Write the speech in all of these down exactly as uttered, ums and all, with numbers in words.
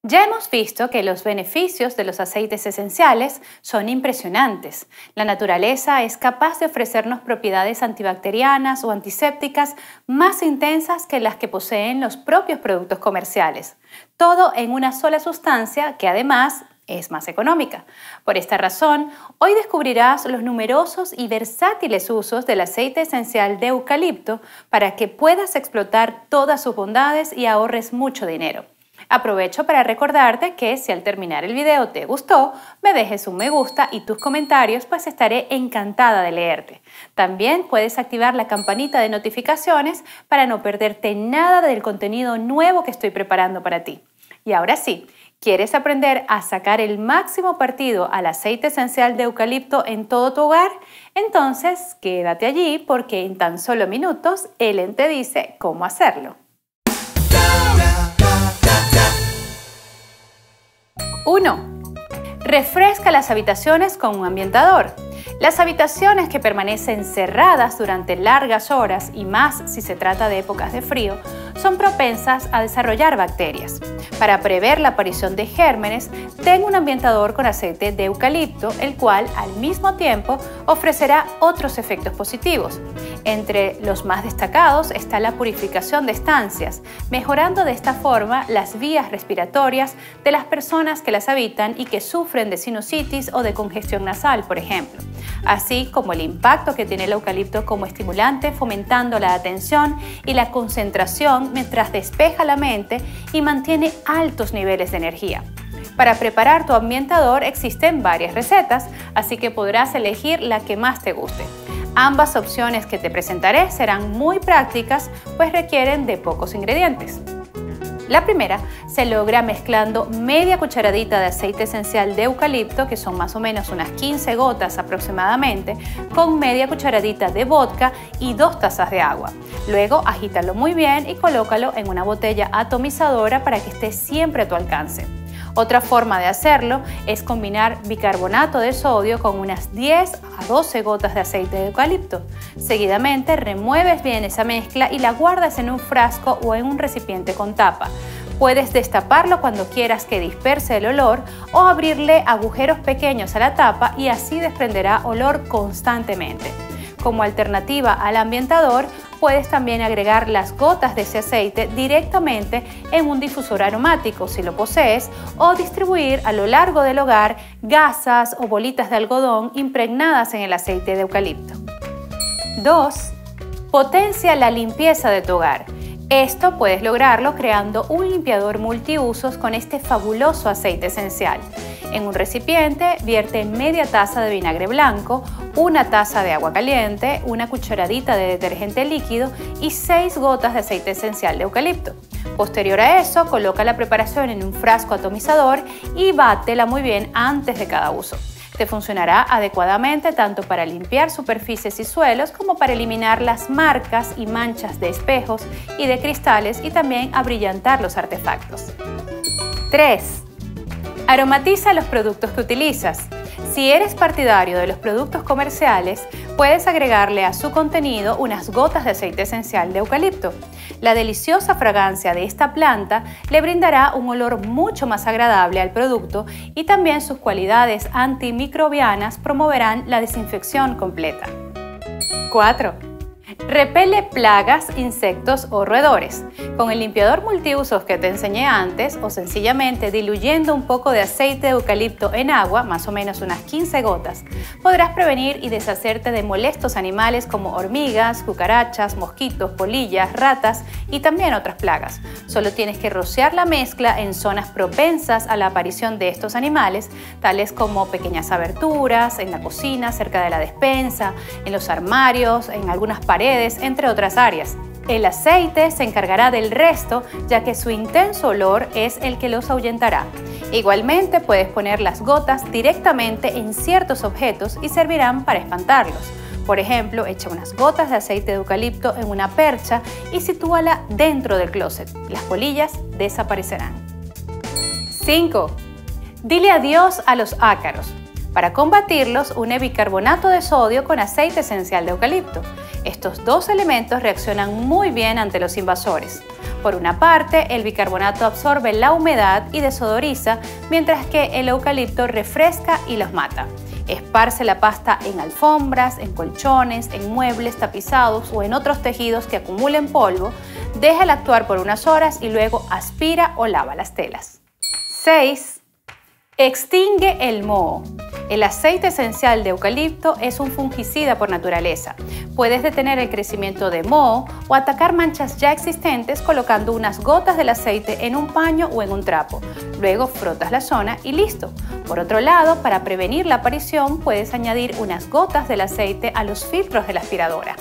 Ya hemos visto que los beneficios de los aceites esenciales son impresionantes. La naturaleza es capaz de ofrecernos propiedades antibacterianas o antisépticas más intensas que las que poseen los propios productos comerciales. Todo en una sola sustancia que además es más económica. Por esta razón, hoy descubrirás los numerosos y versátiles usos del aceite esencial de eucalipto para que puedas explotar todas sus bondades y ahorres mucho dinero. Aprovecho para recordarte que si al terminar el video te gustó, me dejes un me gusta y tus comentarios, pues estaré encantada de leerte. También puedes activar la campanita de notificaciones para no perderte nada del contenido nuevo que estoy preparando para ti. Y ahora sí, ¿quieres aprender a sacar el máximo partido al aceite esencial de eucalipto en todo tu hogar? Entonces quédate allí porque en tan solo minutos Ellen te dice cómo hacerlo. uno. Refresca las habitaciones con un ambientador. Las habitaciones que permanecen cerradas durante largas horas, y más si se trata de épocas de frío, son propensas a desarrollar bacterias. Para prever la aparición de gérmenes, ten un ambientador con aceite de eucalipto, el cual al mismo tiempo ofrecerá otros efectos positivos. Entre los más destacados está la purificación de estancias, mejorando de esta forma las vías respiratorias de las personas que las habitan y que sufren de sinusitis o de congestión nasal, por ejemplo, así como el impacto que tiene el eucalipto como estimulante, fomentando la atención y la concentración mientras despeja la mente y mantiene altos niveles de energía. Para preparar tu ambientador existen varias recetas, así que podrás elegir la que más te guste. Ambas opciones que te presentaré serán muy prácticas, pues requieren de pocos ingredientes. La primera se logra mezclando media cucharadita de aceite esencial de eucalipto, que son más o menos unas quince gotas aproximadamente, con media cucharadita de vodka y dos tazas de agua. Luego agítalo muy bien y colócalo en una botella atomizadora para que esté siempre a tu alcance. Otra forma de hacerlo es combinar bicarbonato de sodio con unas diez a doce gotas de aceite de eucalipto. Seguidamente remueves bien esa mezcla y la guardas en un frasco o en un recipiente con tapa. Puedes destaparlo cuando quieras que disperse el olor o abrirle agujeros pequeños a la tapa y así desprenderá olor constantemente. Como alternativa al ambientador, puedes también agregar las gotas de ese aceite directamente en un difusor aromático si lo posees, o distribuir a lo largo del hogar gasas o bolitas de algodón impregnadas en el aceite de eucalipto. dos. Potencia la limpieza de tu hogar. Esto puedes lograrlo creando un limpiador multiusos con este fabuloso aceite esencial. En un recipiente vierte media taza de vinagre blanco, una taza de agua caliente, una cucharadita de detergente líquido y seis gotas de aceite esencial de eucalipto. Posterior a eso, coloca la preparación en un frasco atomizador y bátela muy bien antes de cada uso. Te funcionará adecuadamente tanto para limpiar superficies y suelos como para eliminar las marcas y manchas de espejos y de cristales y también abrillantar los artefactos. tres. Aromatiza los productos que utilizas. Si eres partidario de los productos comerciales, puedes agregarle a su contenido unas gotas de aceite esencial de eucalipto. La deliciosa fragancia de esta planta le brindará un olor mucho más agradable al producto y también sus cualidades antimicrobianas promoverán la desinfección completa. cuatro. Repele plagas, insectos o roedores. Con el limpiador multiusos que te enseñé antes o sencillamente diluyendo un poco de aceite de eucalipto en agua, más o menos unas quince gotas, podrás prevenir y deshacerte de molestos animales como hormigas, cucarachas, mosquitos, polillas, ratas y también otras plagas. Solo tienes que rociar la mezcla en zonas propensas a la aparición de estos animales, tales como pequeñas aberturas, en la cocina, cerca de la despensa, en los armarios, en algunas paredes, entre otras áreas. El aceite se encargará del resto, ya que su intenso olor es el que los ahuyentará. Igualmente puedes poner las gotas directamente en ciertos objetos y servirán para espantarlos. Por ejemplo, echa unas gotas de aceite de eucalipto en una percha y sitúala dentro del closet. Las polillas desaparecerán. cinco. Dile adiós a los ácaros. Para combatirlos, une bicarbonato de sodio con aceite esencial de eucalipto. Estos dos elementos reaccionan muy bien ante los invasores. Por una parte, el bicarbonato absorbe la humedad y desodoriza, mientras que el eucalipto refresca y los mata. Esparce la pasta en alfombras, en colchones, en muebles tapizados o en otros tejidos que acumulen polvo. Déjala actuar por unas horas y luego aspira o lava las telas. seis. Extingue el moho. El aceite esencial de eucalipto es un fungicida por naturaleza. Puedes detener el crecimiento de moho o atacar manchas ya existentes colocando unas gotas del aceite en un paño o en un trapo. Luego frotas la zona y listo. Por otro lado, para prevenir la aparición, puedes añadir unas gotas del aceite a los filtros de la aspiradora.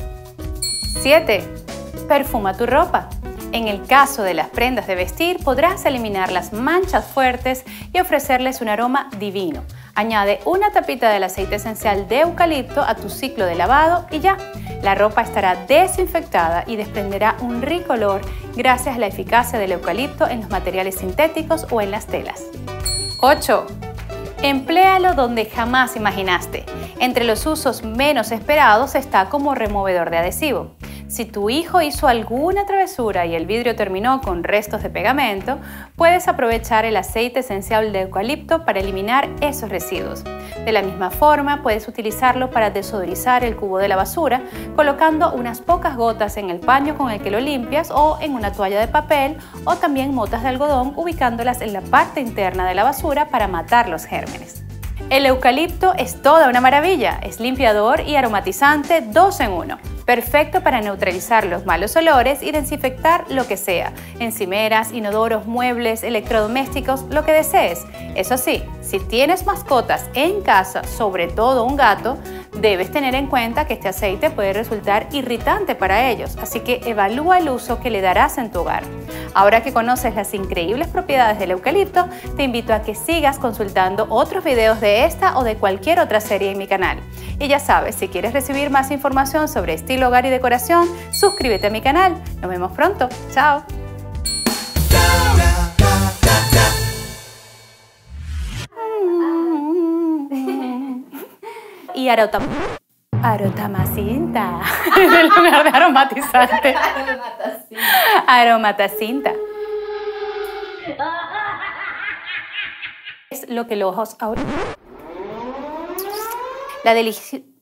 siete. Perfuma tu ropa. En el caso de las prendas de vestir, podrás eliminar las manchas fuertes y ofrecerles un aroma divino. Añade una tapita del aceite esencial de eucalipto a tu ciclo de lavado y ya. La ropa estará desinfectada y desprenderá un rico olor gracias a la eficacia del eucalipto en los materiales sintéticos o en las telas. ocho. Empléalo donde jamás imaginaste. Entre los usos menos esperados está como removedor de adhesivo. Si tu hijo hizo alguna travesura y el vidrio terminó con restos de pegamento, puedes aprovechar el aceite esencial de eucalipto para eliminar esos residuos. De la misma forma, puedes utilizarlo para desodorizar el cubo de la basura, colocando unas pocas gotas en el paño con el que lo limpias o en una toalla de papel, o también motas de algodón ubicándolas en la parte interna de la basura para matar los gérmenes. El eucalipto es toda una maravilla, es limpiador y aromatizante dos en uno. Perfecto para neutralizar los malos olores y desinfectar lo que sea, encimeras, inodoros, muebles, electrodomésticos, lo que desees. Eso sí, si tienes mascotas en casa, sobre todo un gato, debes tener en cuenta que este aceite puede resultar irritante para ellos, así que evalúa el uso que le darás en tu hogar. Ahora que conoces las increíbles propiedades del eucalipto, te invito a que sigas consultando otros videos de esta o de cualquier otra serie en mi canal. Y ya sabes, si quieres recibir más información sobre estilo, hogar y decoración, suscríbete a mi canal. Nos vemos pronto. Chao. Y arota, arotamacinta, en lugar de aromatizante. Aromatacinta. Es lo que los ojos... La delicia...